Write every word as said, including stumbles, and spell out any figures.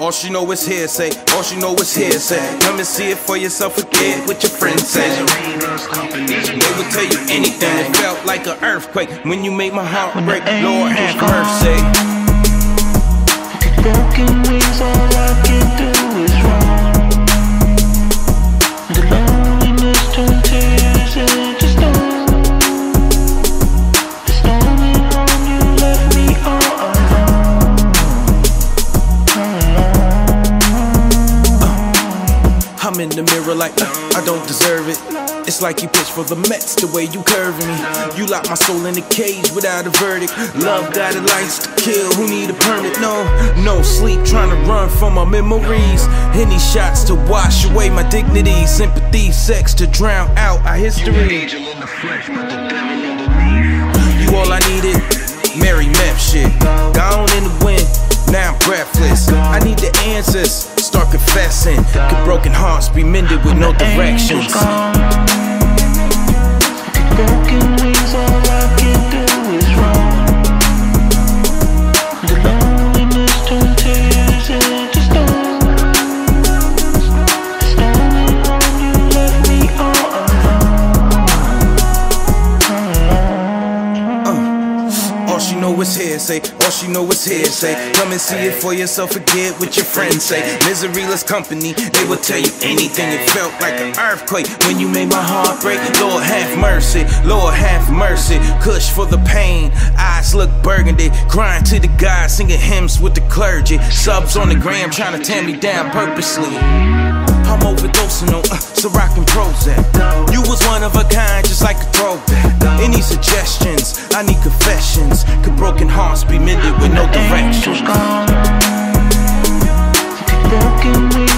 All she know is hearsay, all she know is hearsay. Come and see it for yourself, forget what your friends say. They will tell you anything. It felt like an earthquake when you made my heart break. Lord have mercy. Broken wings, all I can do is run. The loneliness turned tears into stone. The storming home, you left me all alone. Alone. I'm in the mirror like uh, I don't deserve it. It's like you pitched for the Mets, the way you curving me. You lock my soul in a cage without a verdict. Love got a license to kill, who need a permit? No, no sleep, trying to run from my memories. Any shots to wash away my dignity. Sympathy, sex to drown out our history. You all I needed, Mary Meth shit. Gone in the wind, now I'm breathless. I need the answers, start confessing. Could broken hearts be mended with no directions? Broken wings, all I can do is run. The loneliness turned tears into stone. The storming home, you left me all alone. uh, All she know is hearsay, all she know is hearsay. Come and see it for yourself, forget what your friends say. Miseryless company, they will tell you anything. It felt like an earthquake when you made my heart break. Lord have mercy, Lord have mercy. Kush for the pain, eyes look burgundy. Crying to the God, singing hymns with the clergy. Subs on the gram trying to tear me down purposely. I'm overdosing on uh, Ciroc and Prozac. You was one of a kind, just like a throwback. Any suggestions? I need confessions. Could broken hearts be mended with no directions? Broken wings.